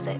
music.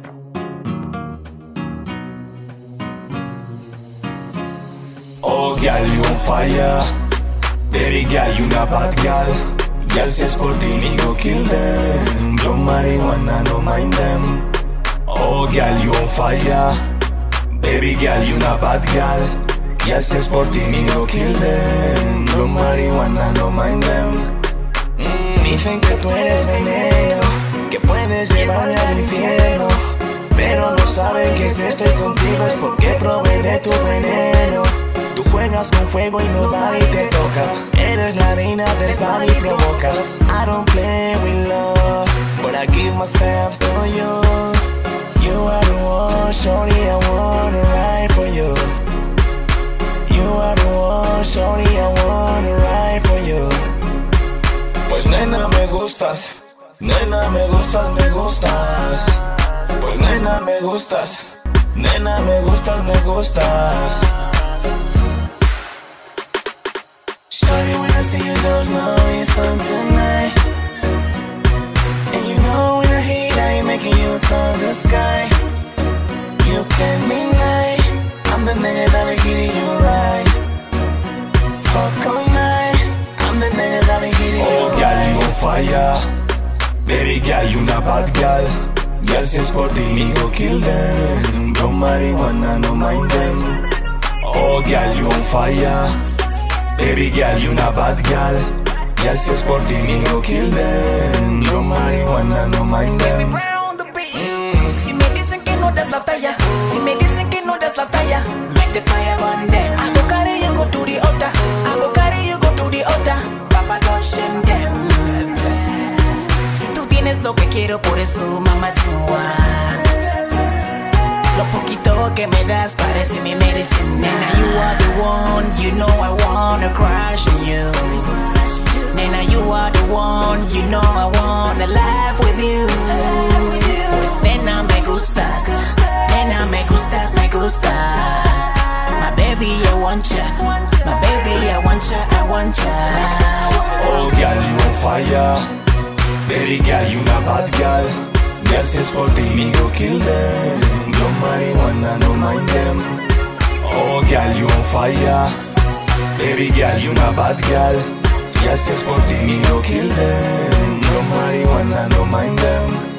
Oh girl, you on fire. Baby girl, you not bad girl. Girl, si es por ti, me go kill them. Blow marijuana, no mind them. Oh girl, you on fire. Baby girl, you not bad girl. Girl, si es por ti, me go kill them. Blow marijuana, no mind them. Dicen que tú eres veneno, que puedes llevarme al infierno, pero no saben que si estoy contigo es porque probé de tu veneno. Tú juegas con fuego y nobody te toca. Eres la reina del party y provocas. I don't play with love, but I give myself to you. You are the one, shorty, I wanna ride for you. You are the one, shorty, I wanna ride for you. Pues nena me gustas, nena me gustas, me gustas. Pues nena me gustas, nena me gustas, me gustas. Shorty, when I see you, don't know it's on tonight. And you know when I hate, I ain't making you touch the sky. You can be nice, I'm the nigga that be hitting you right. Fuck all night, I'm the nigga that be hitting you right. Oh girl, you on fire. Baby girl, you not bad girl. Girl, si es por ti, me go kill them. Blow marijuana, no mind them. Oh girl, you on fire. Baby girl, you not bad girl. Girl, si es por ti, me go kill them. Blow marijuana, no mind them. Si me dicen que no das la talla, si me dicen que no das la talla, make the fire burn them. I go carry you go to the altar, I go carry you go to the altar. Papa God shame them. Si tú tienes lo que quiero, por eso mamá tú. Lo poquito que me das parece mi medicina. Nena, you are the one, you know I wanna crush on you. Nena, you are the one, you know I wanna laugh with you. Pues nena me gustas, nena me gustas, me gustas. My baby, I want ya, my baby, I want ya, I want ya. Oh girl, you on fire. Baby girl, you not bad girl. Girl, si es por ti, me go kill them. Blow marijuana, no mind them. Oh girl, you on fire. Baby girl, you not bad girl. Girl, si es por ti, me go kill them. Blow marijuana, no mind them.